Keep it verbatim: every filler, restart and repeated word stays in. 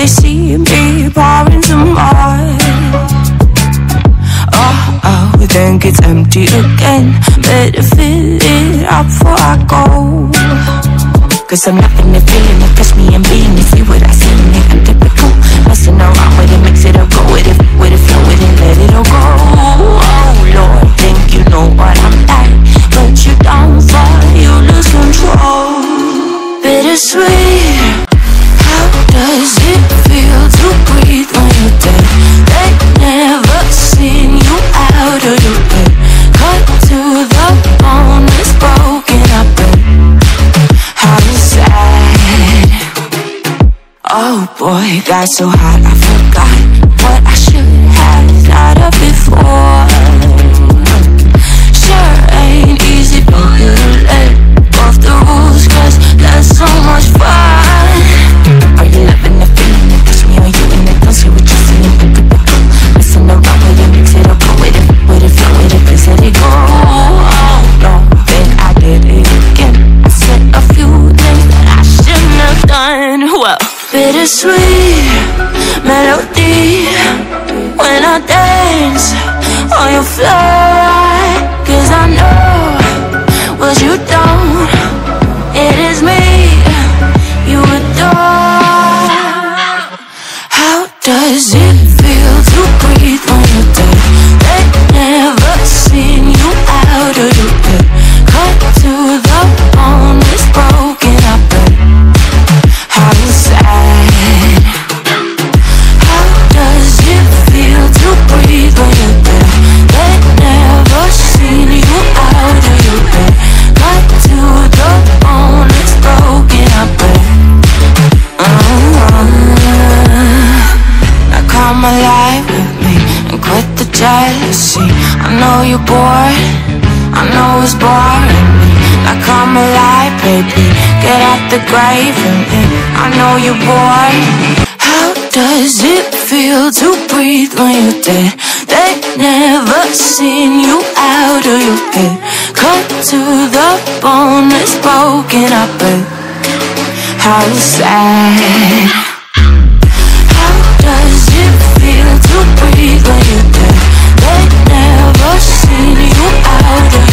see me pouring some more. Oh, oh, then gets empty again. Better fill it up before I go. Cause I'm not in the feeling it, catch me and being it. See what I see in it, I'm typical. Messing around with it, mix it up, go with it, with it, flow with it, let it all go. Oh Lord, think you know what I'm like, but you don't fall, you lose control. Bittersweet, how does it feel to breathe when you're dead? They never seen you out of your bed. Cut to the bone, it's broken up. How sad. Oh boy, got so hot I forgot what I should have thought of before. Sure ain't easy for you to let off the rules, cause that's so much fun. Are you loving the feeling? It touch me on you and it don't say what you're feeling. Think about messing around with it, mix it up, go with it, with it, flow with it, please let it go. Oh no, think I did it again. I said a few things that I shouldn't have done. Well, bittersweet melody when I dance on your floor. Cause I know what you don't, it is me you adore. How does it feel to breathe when you're dead? They never seen you out of your bed. Cut to the bone, it's broken up. How sad. How does it feel to breathe when you're dead? They never seen you out of your bed. Cut to the bone, it's broken up. uh-huh. Now come alive with me and quit the jealousy. I know you're bored, I know it's boring me. Now come alive, baby, get out the grave with me. I know you're bored. How does it feel to breathe when you're dead? They never seen you out of your bed. Cut to the bone, it's broken up. How sad. How does it feel to breathe when you're dead? They never seen you out of